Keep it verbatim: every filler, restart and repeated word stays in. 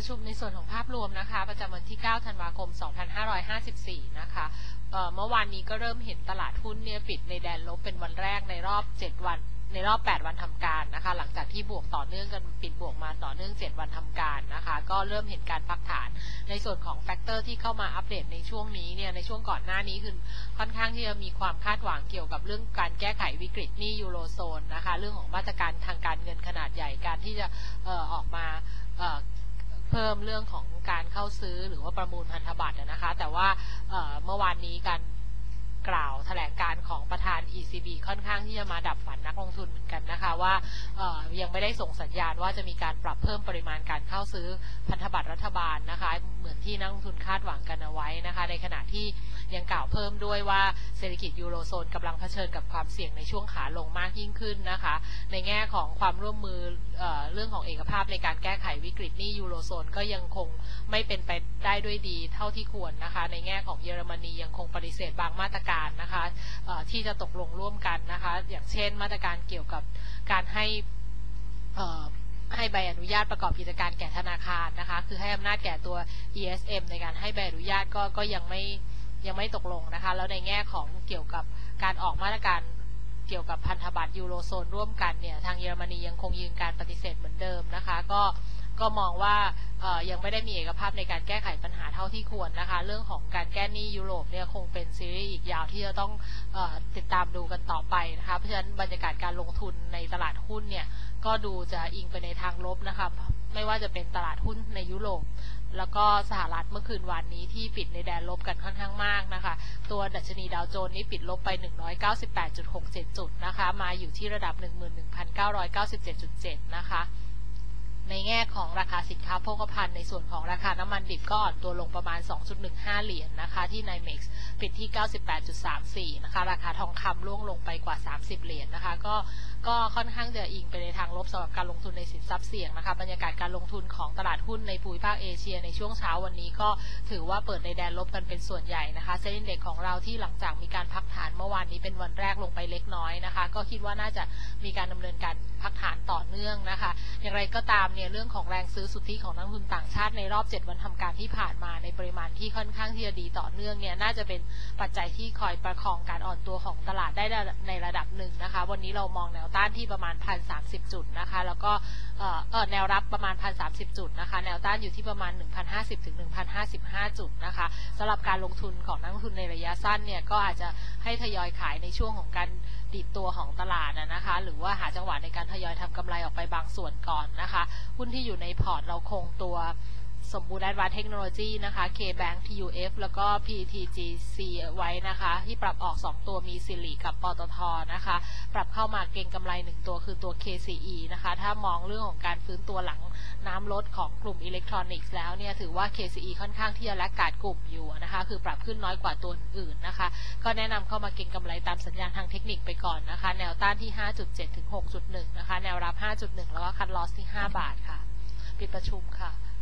ประชุมในส่วนของภาพรวมนะคะประจำวันที่เก้าธันวาคมสองพันห้าร้อยห้าสิบสี่นะคะเอ่อเมื่อวานนี้ก็เริ่มเห็นตลาดหุ้นเนี่ยปิดในแดนลบเป็นวันแรกในรอบเจ็ดวันในรอบแปดวันทำการนะคะหลังจากที่บวกต่อเนื่องกันปิดบวกมาต่อเนื่องเจ็ดวันทำการนะคะก็เริ่มเห็นการพักฐานในส่วนของแฟกเตอร์ที่เข้ามาอัปเดตในช่วงนี้เนี่ยในช่วงก่อนหน้านี้คือค่อนข้างที่จะมีความคาดหวังเกี่ยวกับเรื่องการแก้ไขวิกฤตหนี้ยูโรโซนนะคะเรื่องของมาตรการทางการเงินขนาดใหญ่การที่จะเอ่อออกมาเอ่อเพิ่มเรื่องของการเข้าซื้อหรือว่าประมูลพันธบัตรนะคะแต่ว่าเอ่อเมื่อวานนี้การกล่าวแถลงการของประธาน อี ซี บี ค่อนข้างที่จะมาดับฝันนักลงทุนเหมือนกันนะคะว่ายังไม่ได้ส่งสัญญาณว่าจะมีการปรับเพิ่มปริมาณการเข้าซื้อพันธบัตรรัฐบาลนะคะเหมือนที่นักลงทุนคาดหวังกันเอาไว้นะคะในขณะที่ยังกล่าวเพิ่มด้วยว่าเศรษฐกิจยูโรโซนกำลังเผชิญกับความเสี่ยงในช่วงขาลงมากยิ่งขึ้นนะคะในแง่ของความร่วมมือ เอ่อ เรื่องของเอกภาพในการแก้ไขวิกฤตหนี้ยูโรโซนก็ยังคงไม่เป็นไปได้ด้วยดีเท่าที่ควรนะคะในแง่ของเยอรมนียังคงปฏิเสธบางมาตรการนะคะที่จะตกลงร่วมกันนะคะอย่างเช่นมาตรการเกี่ยวกับการให้ให้ใบอนุญาตประกอบกิจการแก่ธนาคารนะคะคือให้อำนาจแก่ตัว อี เอส เอ็ม ในการให้ใบอนุญาตก็ก็ยังไม่ยังไม่ตกลงนะคะแล้วในแง่ของเกี่ยวกับการออกมาตรการเกี่ยวกับพันธบัตรยูโรโซนร่วมกันเนี่ยทางเยอรมนียังคงยืนการปฏิเสธเหมือนเดิมนะคะก็ก็มองว่ายังไม่ได้มีเอกภาพในการแก้ไขปัญหาเท่าที่ควรนะคะเรื่องของการแก้หนี้ยุโรปเนี่ยคงเป็นซีรีส์อีกยาวที่จะต้องเอ่อติดตามดูกันต่อไปนะคะเพราะฉะนั้นบรรยากาศการลงทุนในตลาดหุ้นเนี่ยก็ดูจะอิงไปในทางลบนะคะไม่ว่าจะเป็นตลาดหุ้นในยุโรปแล้วก็สหรัฐเมื่อคืนวานนี้ที่ปิดในแดนลบกันค่อนข้างมากนะคะตัวดัชนีดาวโจนส์นี้ปิดลบไป หนึ่งร้อยเก้าสิบแปดจุดหกเจ็ด จุดนะคะมาอยู่ที่ระดับ หนึ่งหมื่นหนึ่งพันเก้าร้อยเก้าสิบเจ็ดจุดเจ็ด นะคะในแง่ของราคาสินค้าโภคภัณฑ์ในส่วนของราคาน้ำมันดิบก็อ่อนตัวลงประมาณ สองจุดหนึ่งห้า เหรียญ นะคะที่ ไนเม็กซ์ ปิดที่ เก้าสิบแปดจุดสามสี่ นะคะราคาทองคำร่วงลงไปกว่าสามสิบเหรียญ นะคะก็ก็ค่อนข้างจะอิงไปในทางลบสำหรับการลงทุนในสินทรัพย์เสี่ยงนะคะบรรยากาศการลงทุนของตลาดหุ้นในภูมิภาคเอเชียในช่วงเช้าวันนี้ก็ถือว่าเปิดในแดนลบกันเป็นส่วนใหญ่นะคะเซ็นอินเด็กซ์ของเราที่หลังจากมีการพักฐานเมื่อวานนี้เป็นวันแรกลงไปเล็กน้อยนะคะก็คิดว่าน่าจะมีการดำเนินการพักฐานต่อเนื่องนะคะอย่างไรก็ตามเนี่ยเรื่องของแรงซื้อสุทธิของนักลงทุนต่างชาติในรอบเจ็ดวันทำการที่ผ่านมาในปริมาณที่ค่อนข้างที่จะดีต่อเนื่องเนี่ยน่าจะเป็นปัจจัยที่คอยประคองการอ่อนตัวของตลาดได้ในระดับหนึ่งนะคะวันนี้เรามองแนวต้านที่ประมาณ หนึ่งพันสามสิบ จุดนะคะแล้วก็เอ่อเอ่อแนวรับประมาณ หนึ่งพันสามสิบ จุดนะคะแนวต้านอยู่ที่ประมาณ หนึ่งพันห้าสิบ ถึง หนึ่งพันห้าสิบห้า จุดนะคะสำหรับการลงทุนของนักลงทุนในระยะสั้นเนี่ยก็อาจจะให้ทยอยขายในช่วงของการดิดตัวของตลาดนะคะหรือว่าหาจังหวะในการทยอยทำกำไรออกไปบางส่วนก่อนนะคะหุ้นที่อยู่ในพอร์ตเราคงตัวสมบูรณ์แอดวานซ์เทคโนโลยีนะคะ K-Bank ที ยู เอฟ แล้วก็ พี ที จี ซี ไว้นะคะที่ปรับออกสองตัวมีสิริกับปตท.นะคะปรับเข้ามาเก็งกำไรหนึ่งตัวคือตัว เค ซี อี นะคะถ้ามองเรื่องของการฟื้นตัวหลังน้ำลดของกลุ่มอิเล็กทรอนิกส์แล้วเนี่ยถือว่า เค ซี อี ค่อนข้างที่จะแลกขาดกลุ่มอยู่นะคะคือปรับขึ้นน้อยกว่าตัวอื่นนะคะก็แนะนำเข้ามาเก็งกำไรตามสัญญาณทางเทคนิคไปก่อนนะคะแนวต้านที่ ห้าจุดเจ็ด ถึง หกจุดหนึ่ง นะคะแนวรับ ห้าจุดหนึ่ง แล้วก็คัทลอสที่ห้าบาทค่ะปิดประชุมค่ะ